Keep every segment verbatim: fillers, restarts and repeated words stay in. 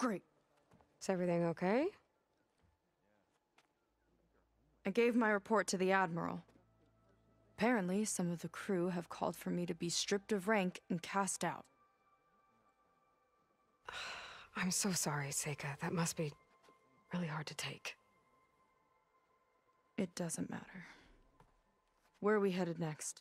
Great. Is everything okay? I gave my report to the Admiral. Apparently, some of the crew have called for me to be stripped of rank and cast out. I'm so sorry, Seika. That must be really hard to take. It doesn't matter. Where are we headed next?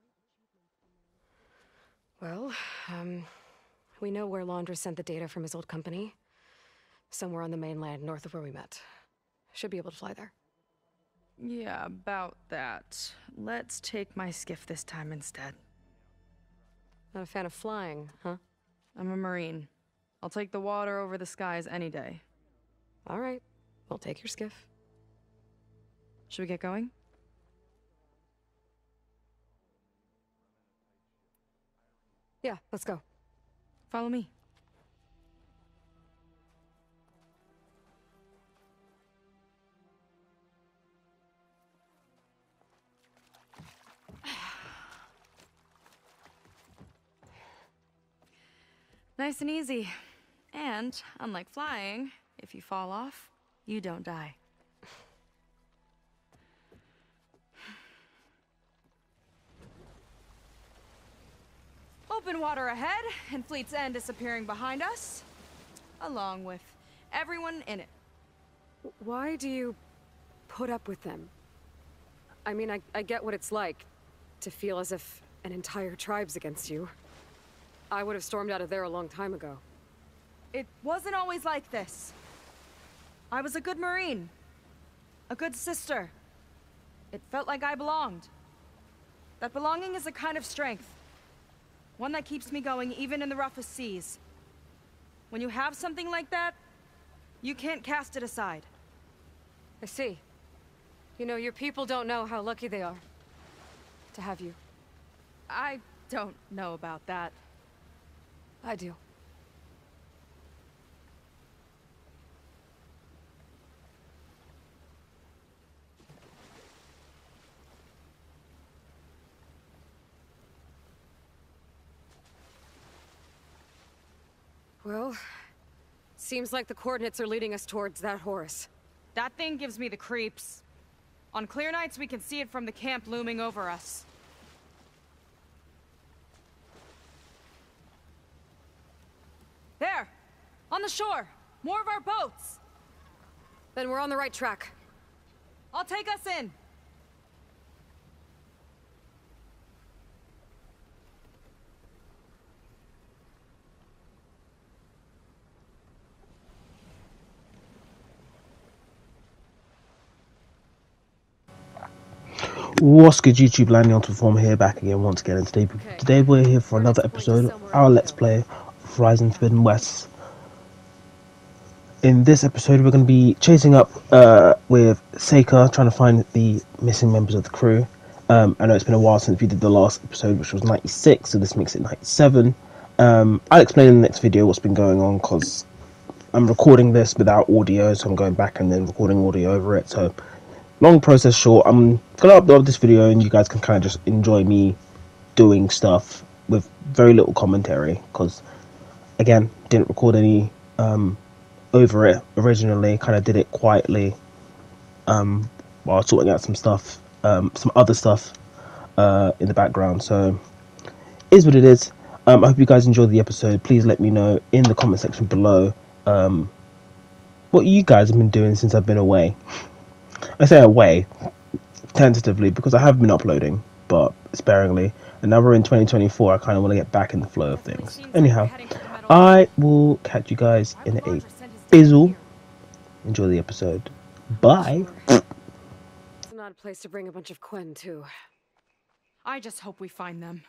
Well, um, we know where Laundra sent the data from his old company. Somewhere on the mainland, north of where we met. Should be able to fly there. Yeah, about that. Let's take my skiff this time instead. Not a fan of flying, huh? I'm a Marine. I'll take the water over the skies any day. All right. We'll take your skiff. Should we get going? Yeah, let's go. Follow me. Nice and easy. And, unlike flying, if you fall off, you don't die. Open water ahead, and Fleet's End disappearing behind us, along with everyone in it. Why do you put up with them? I mean, I, I get what it's like to feel as if an entire tribe's against you. I would have stormed out of there a long time ago. It wasn't always like this. I was a good Marine. A good sister. It felt like I belonged. That belonging is a kind of strength. One that keeps me going even in the roughest seas. When you have something like that, you can't cast it aside. I see. You know, your people don't know how lucky they are to have you. I don't know about that. I do. Well, seems like the coordinates are leading us towards that Horus. That thing gives me the creeps. On clear nights, we can see it from the camp looming over us. There! On the shore! More of our boats! Then we're on the right track. I'll take us in! What's good, YouTube? Landing on to Form here, back again once again, and today, Okay. today we're here for another episode of our Let's Play of Horizon Forbidden West. In this episode, we're going to be chasing up uh, with Seika, trying to find the missing members of the crew. Um, I know it's been a while since we did the last episode, which was ninety-six, so this makes it ninety-seven. Um, I'll explain in the next video what's been going on, because I'm recording this without audio, so I'm going back and then recording audio over it, so long process short, I'm going to upload this video and you guys can kind of just enjoy me doing stuff with very little commentary, because, again, didn't record any um, over it originally, kind of did it quietly um, while sorting out some stuff, um, some other stuff uh, in the background, so is what it is. Um, I hope you guys enjoyed the episode. Please let me know in the comment section below um, what you guys have been doing since I've been away. I say away, tentatively, because I have been uploading, but sparingly. And now we're in twenty twenty-four, I kind of want to get back in the flow of things. Anyhow, I will catch you guys in a bizzle. Enjoy the episode. Bye. It's not a place to bring a bunch of Quen to. I just hope we find them.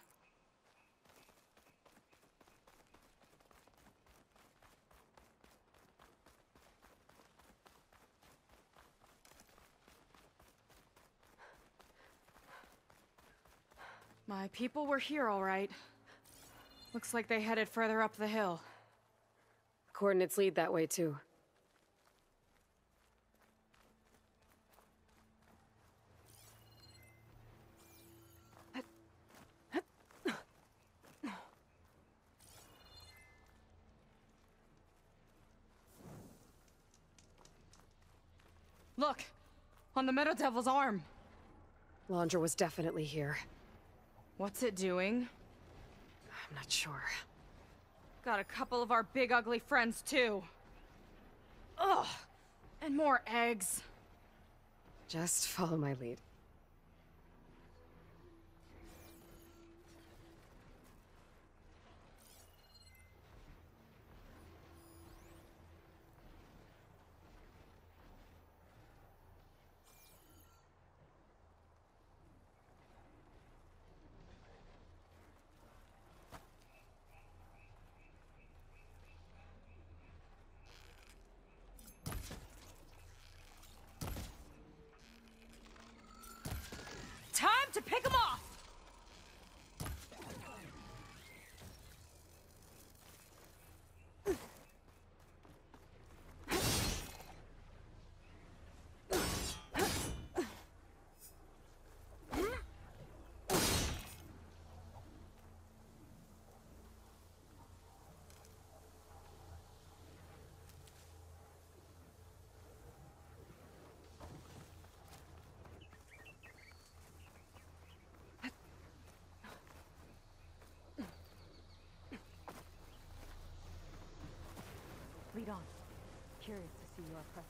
My people were here, all right. Looks like they headed further up the hill. Coordinates lead that way, too. Look! On the Meadow Devil's arm! Laundra was definitely here. What's it doing? I'm not sure. Got a couple of our big ugly friends, too. Ugh! And more eggs. Just follow my lead. Time to pick them off! Lead on. Curious to see your approach.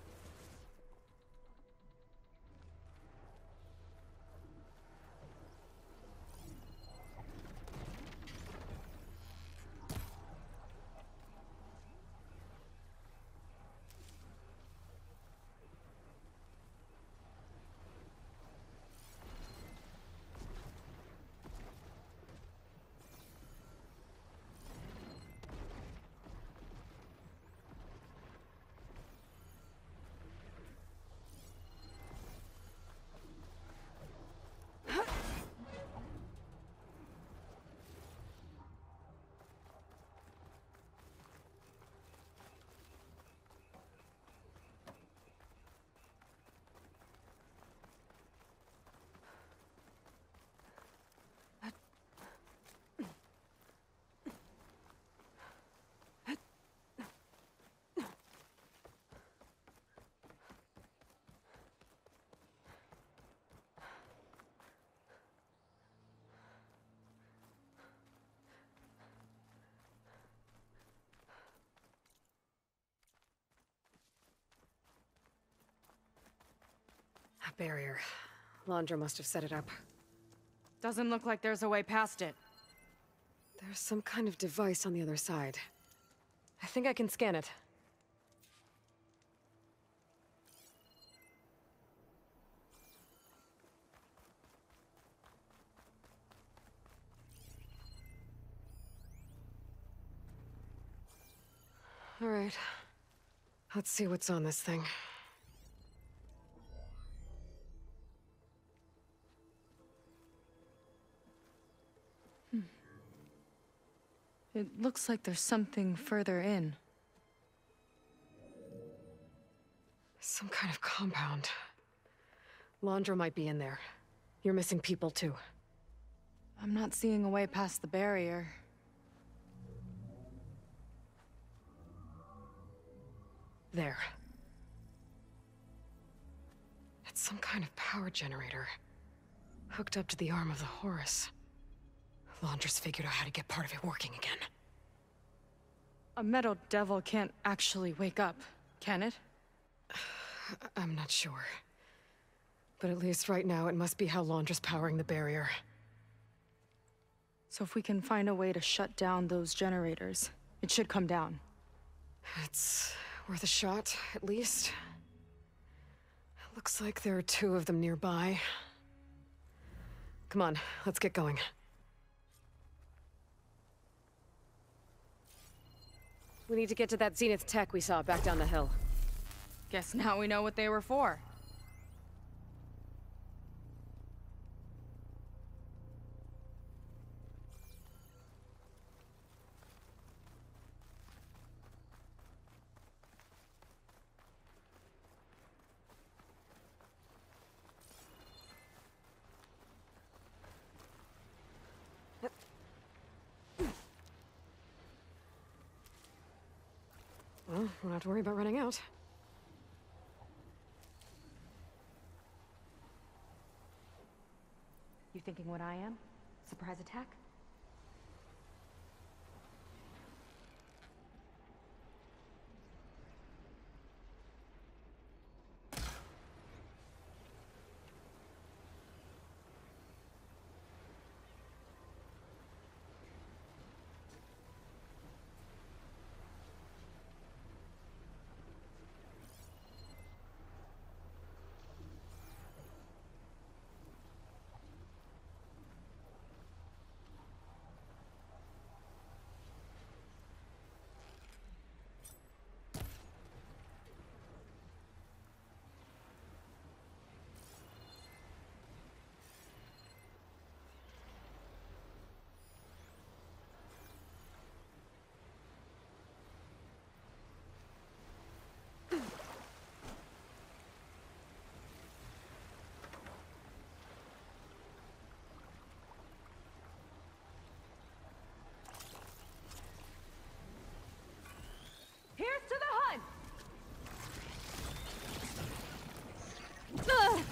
A barrier. Laundra must have set it up. Doesn't look like there's a way past it. There's some kind of device on the other side. I think I can scan it. All right. Let's see what's on this thing. It looks like there's something further in. Some kind of compound. Laundra might be in there. You're missing people too. I'm not seeing a way past the barrier. There. It's some kind of power generator. Hooked up to the arm of the Horus. Laundra's figured out how to get part of it working again. A Meadow Devil can't actually wake up, can it? I'm not sure. But at least right now, it must be how Laundra's powering the barrier. So if we can find a way to shut down those generators, it should come down. It's worth a shot, at least. Looks like there are two of them nearby. Come on, let's get going. We need to get to that Zenith tech we saw back down the hill. Guess now we know what they were for. Well, we don't have to worry about running out. You're thinking what I am? Surprise attack? Here's to the hunt! Ugh!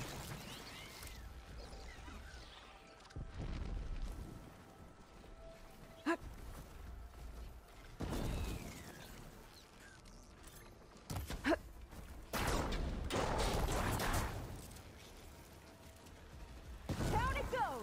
Down it goes!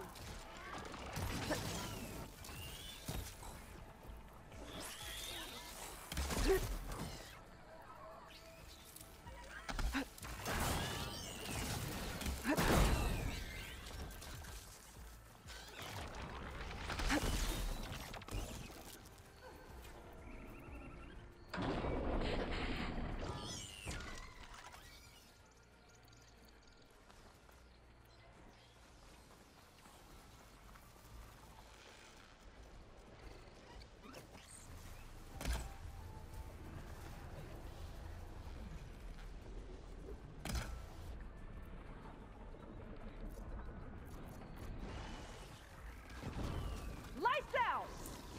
Lights out!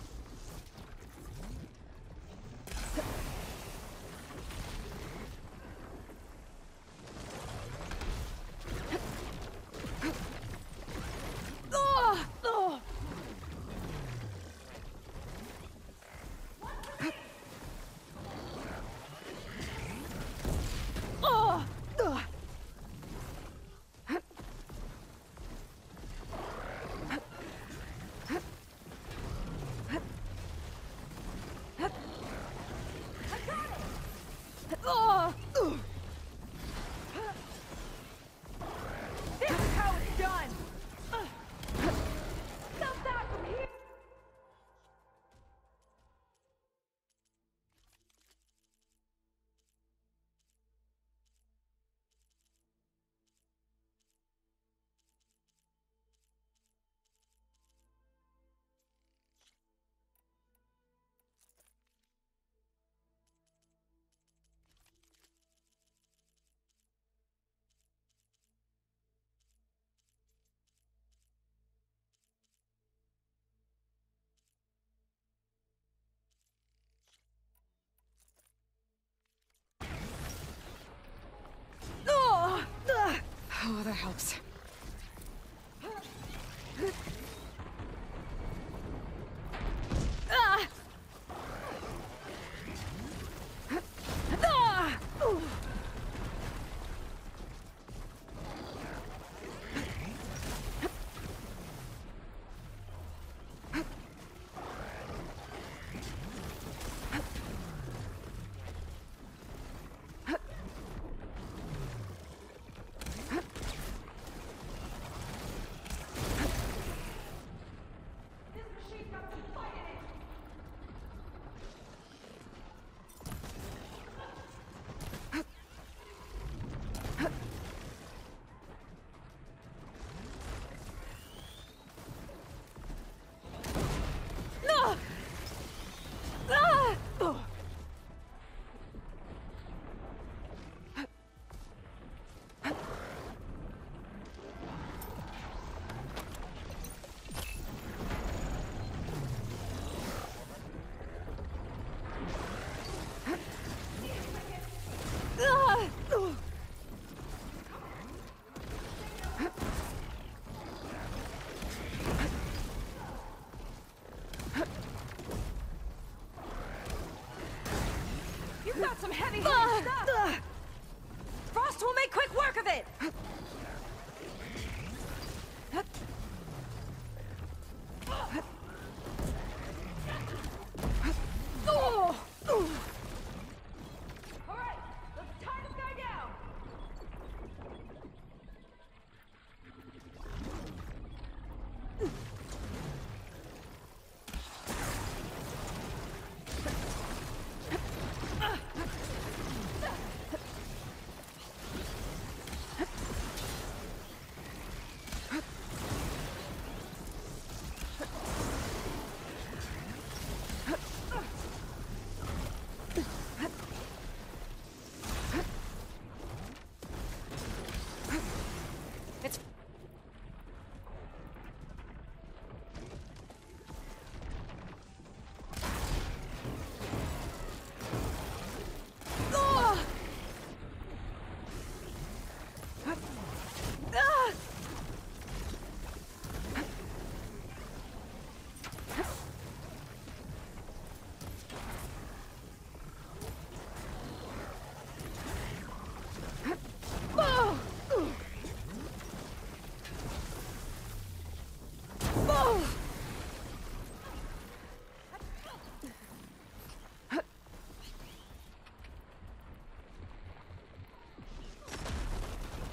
Ugh! Ugh! Ugh! Ugh! Ugh! Ugh! This is how it's done! Ugh! Stop that from here! Ugh! Ugh! Oh, that helps. Ah! Ah! Ooh.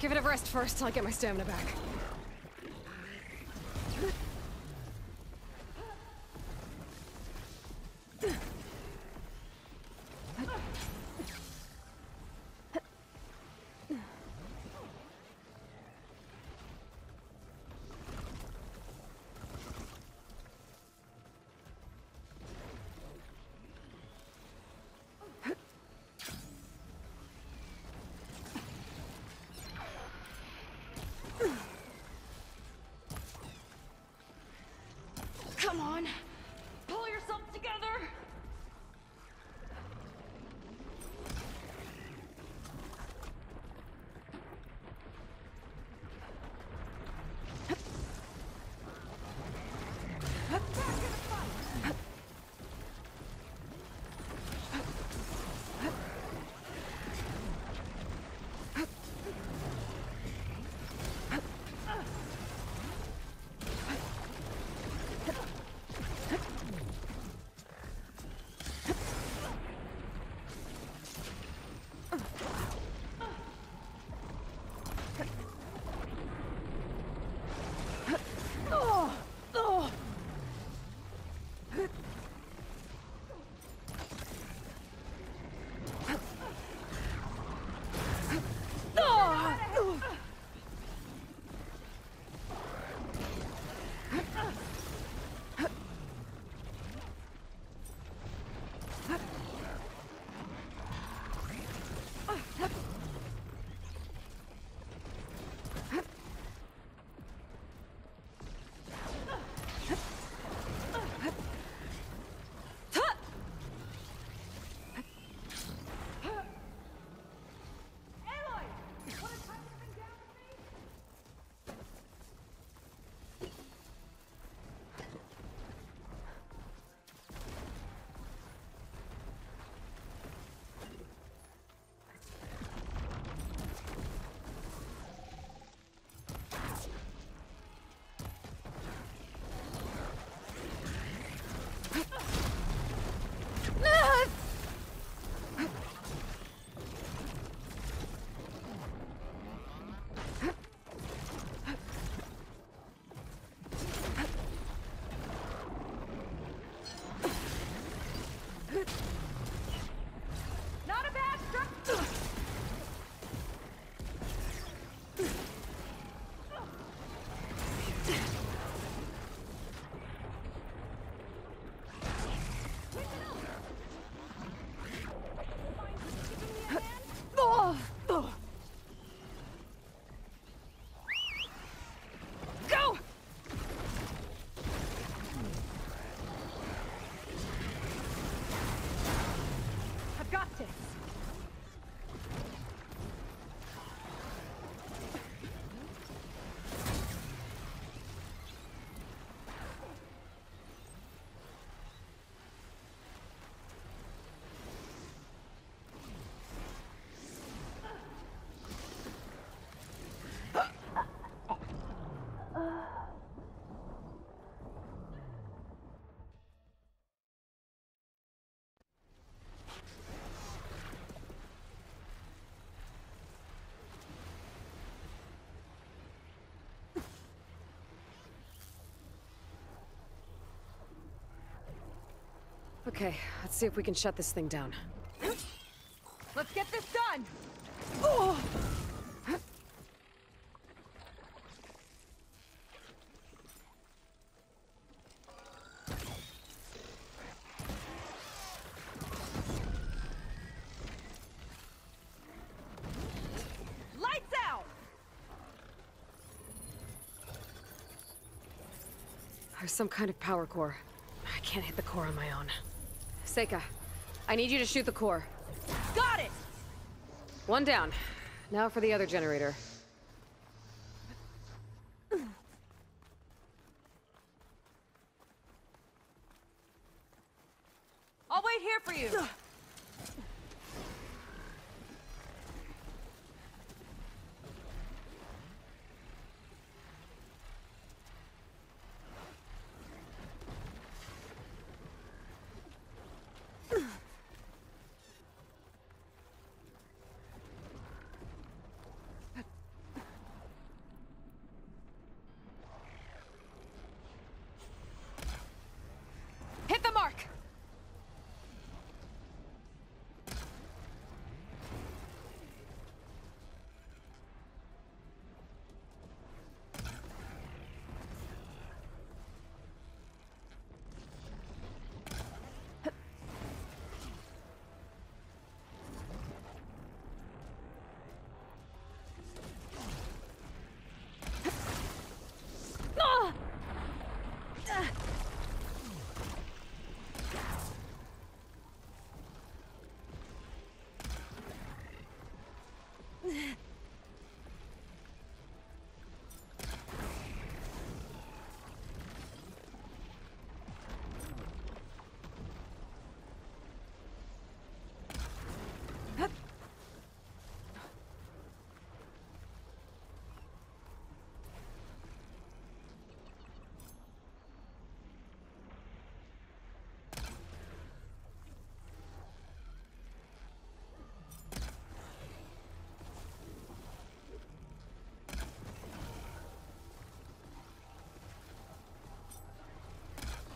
Give it a rest first till I get my stamina back. Come on! Pull yourself together! Not a bad structure! Go! I've got this. Okay, let's see if we can shut this thing down. Let's get this done! Lights out! There's some kind of power core. I can't hit the core on my own. Seika, I need you to shoot the core. Got it! One down. Now for the other generator. I'll wait here for you!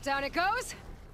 Down it goes!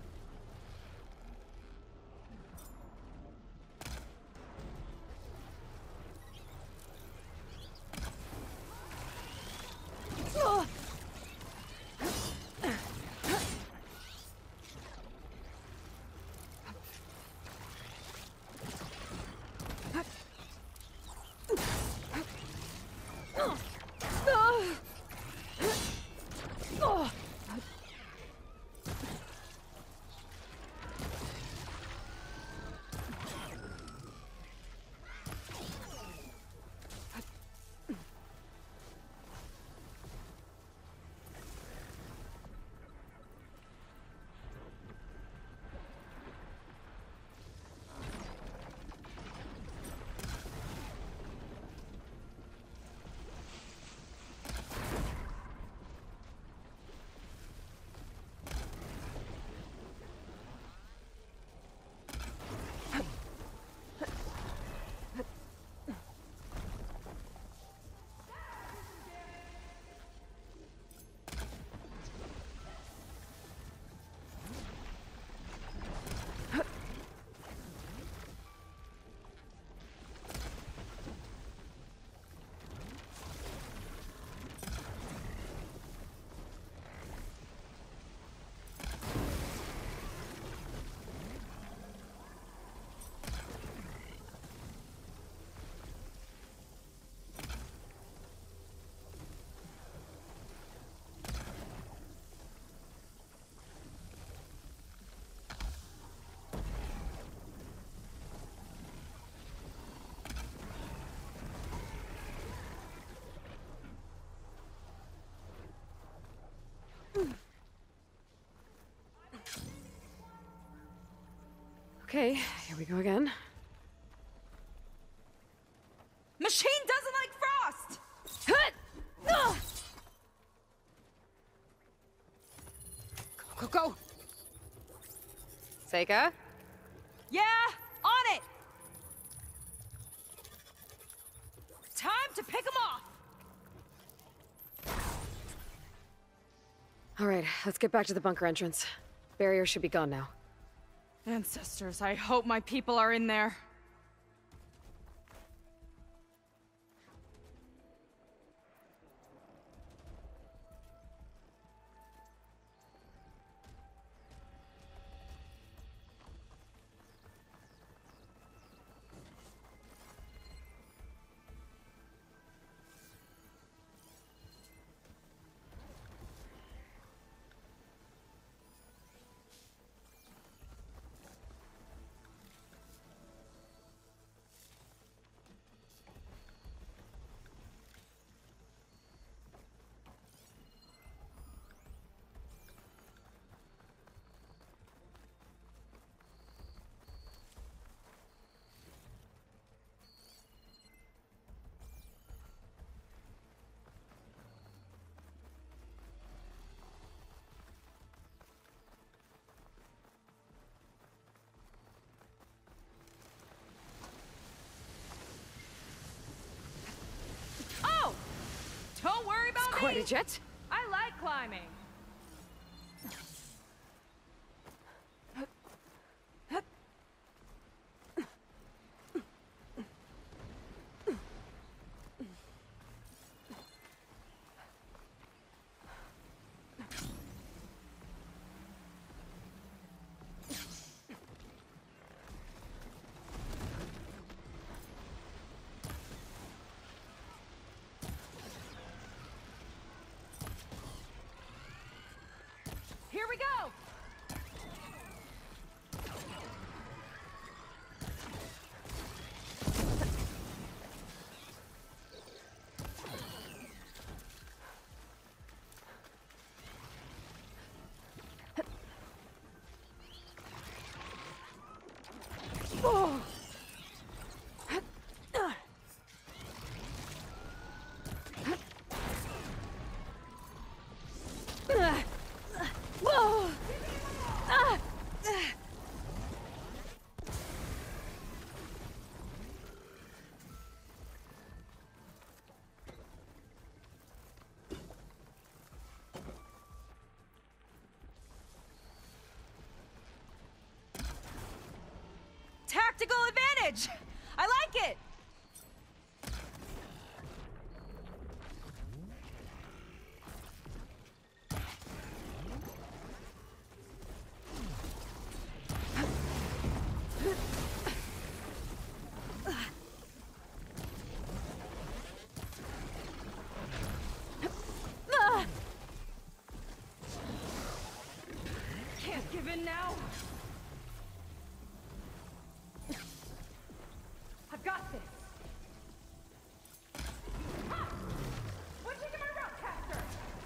Okay, here we go again. Machine doesn't like frost! Go, go, go! Seika? Yeah, on it! Time to pick them off! Alright, let's get back to the bunker entrance. Barrier should be gone now. Ancestors, I hope my people are in there. Don't worry about It's me! quite a jet. I like climbing. Here we go! Oh. tactical advantage! I like it! Can't give in now. I've got this. Ah! What'd you get my route caster?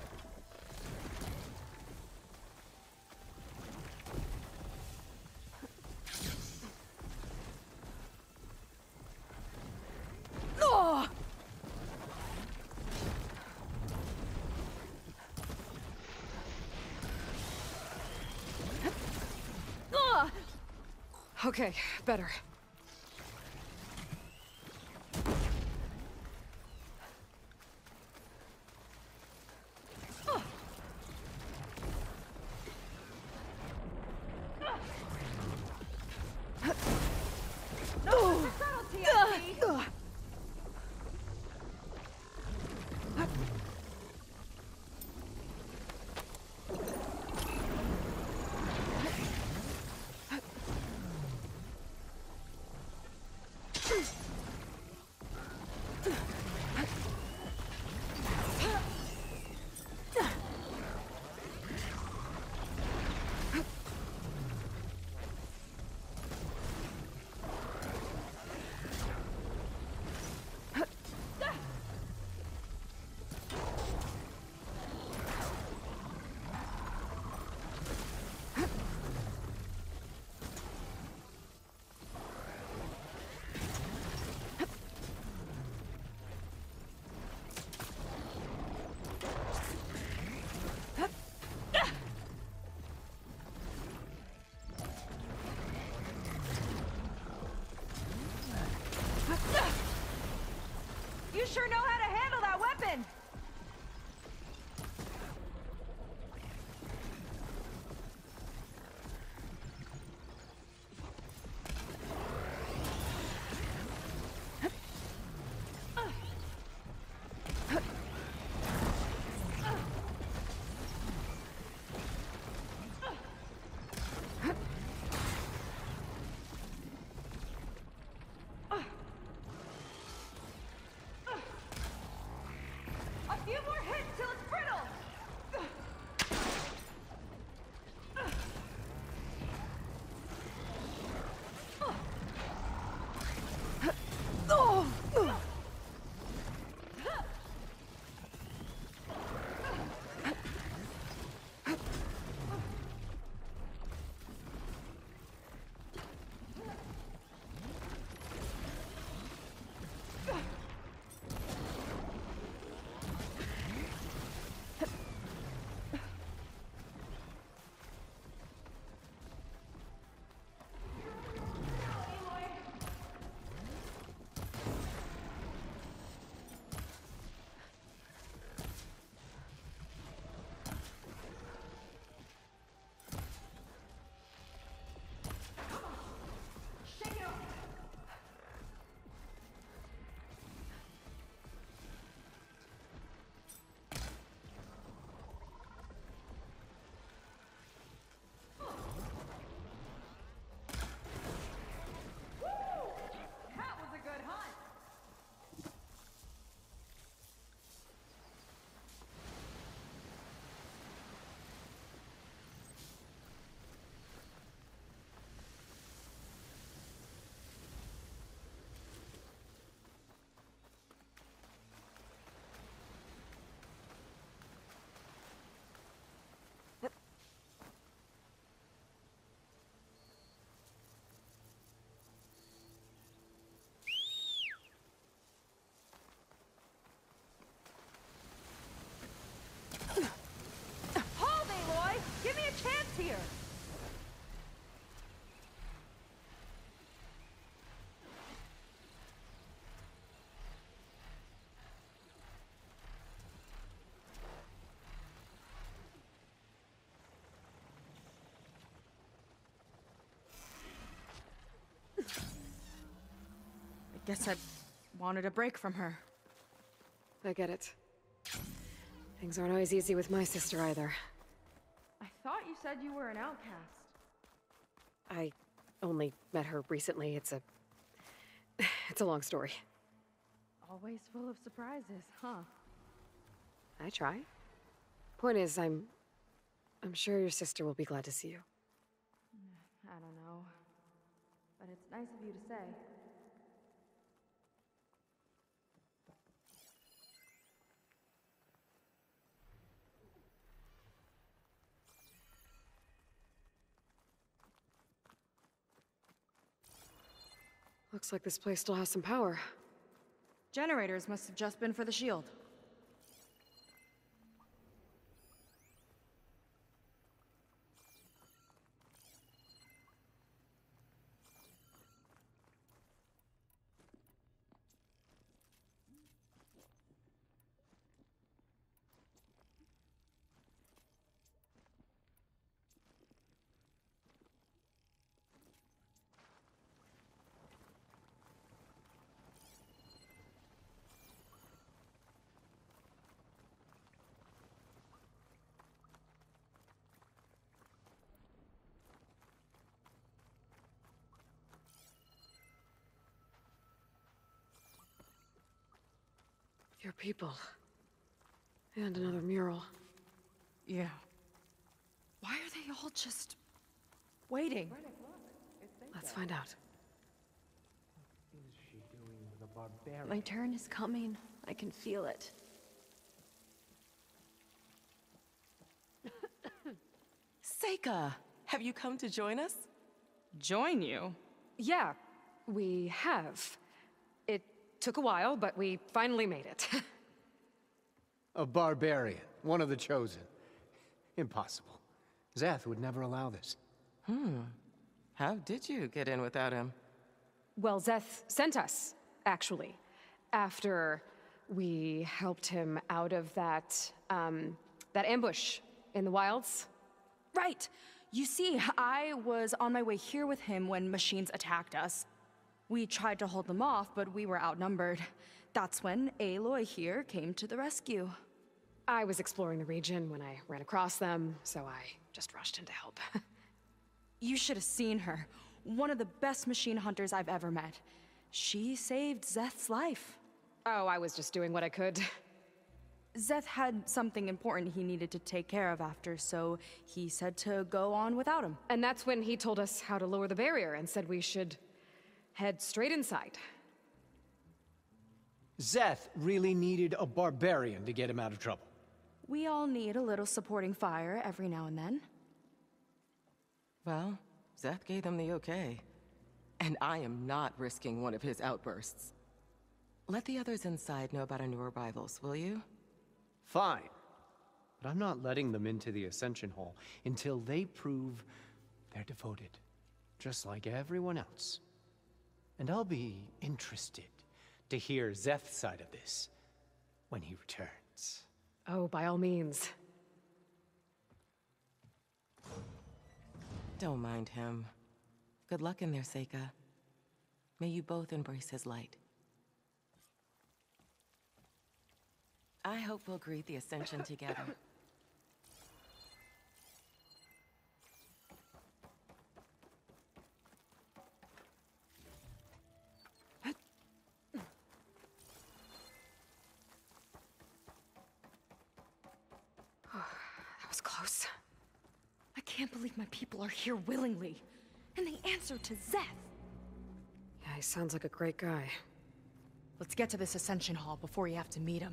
Oh! Ah! Okay, better. No! Subtlety, I see. You sure know how to handle that weapon! Guess I wanted a break from her. I get it. Things aren't always easy with my sister either. I thought you said you were an outcast. I only met her recently. It's a... It's a long story. Always full of surprises, huh? I try. Point is, I'm... I'm sure your sister will be glad to see you. I don't know. But it's nice of you to say. Looks like this place still has some power. Generators must have just been for the shield. Your people. And another mural. Yeah. Why are they all just... waiting? Let's find out. Is she doing with a barbarian? My turn is coming. I can feel it. Seika, have you come to join us? Join you? Yeah, we have. It took a while, but we finally made it. A barbarian, one of the chosen. Impossible. Szeth would never allow this. Hmm. How did you get in without him? Well, Szeth sent us, actually. After we helped him out of that, um, that ambush in the wilds. Right! You see, I was on my way here with him when machines attacked us. We tried to hold them off, but we were outnumbered. That's when Aloy here came to the rescue. I was exploring the region when I ran across them, so I just rushed in to help. You should have seen her. One of the best machine hunters I've ever met. She saved Szeth's life. Oh, I was just doing what I could. Szeth had something important he needed to take care of after, so he said to go on without him. And that's when he told us how to lower the barrier and said we should head straight inside. Szeth really needed a barbarian to get him out of trouble. We all need a little supporting fire every now and then. Well, Szeth gave them the okay. And I am not risking one of his outbursts. Let the others inside know about our new arrivals, will you? Fine. But I'm not letting them into the Ascension Hall until they prove they're devoted. Just like everyone else. And I'll be interested to hear Szeth's side of this when he returns. Oh, by all means. Don't mind him. Good luck in there, Seika. May you both embrace his light. I hope we'll greet the Ascension together. That was close. I can't believe my people are here willingly. And they answered to Szeth. Yeah, he sounds like a great guy. Let's get to this Ascension Hall before you have to meet him.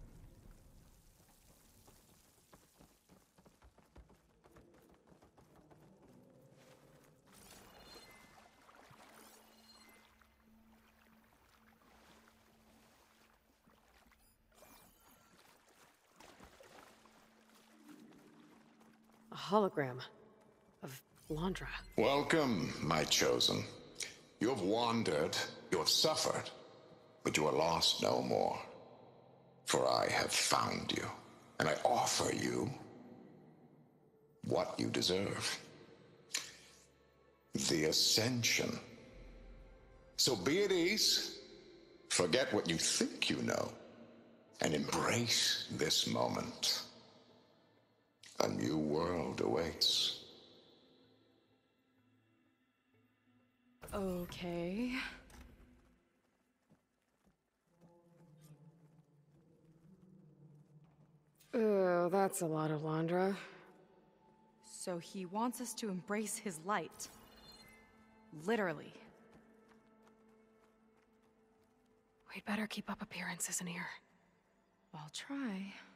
A hologram of Londra. Welcome, my chosen. You have wandered, you have suffered, but you are lost no more. For I have found you, and I offer you what you deserve. The Ascension. So be at ease, Forget what you think you know, and embrace this moment. A new world awaits. Okay. Oh, that's a lot of Londra. So he wants us to embrace his light. Literally. We'd better keep up appearances in here. I'll try.